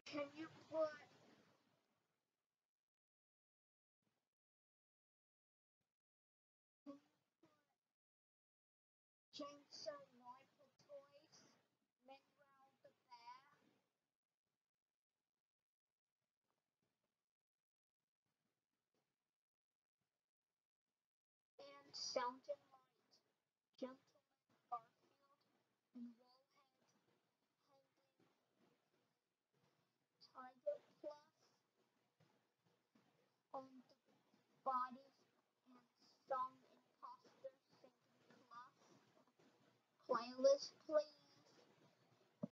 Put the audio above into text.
Can you put Jason Michael Toys, Mineral the Bear, and Sounding Light, Gentleman Garfield, and Wallhead hanging Tiger Plus on the bodies and some imposter singing plus playlist please.